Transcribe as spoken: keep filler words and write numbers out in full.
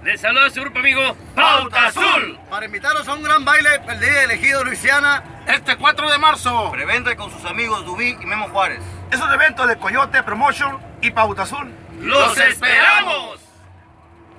Les saluda su grupo amigo Pauta Azul. Para invitaros a un gran baile el día elegido Luisiana. Este cuatro de marzo. Preventa con sus amigos Dubí y Memo Juárez. Es un evento de Coyote Promotion y Pauta Azul. ¡Los esperamos!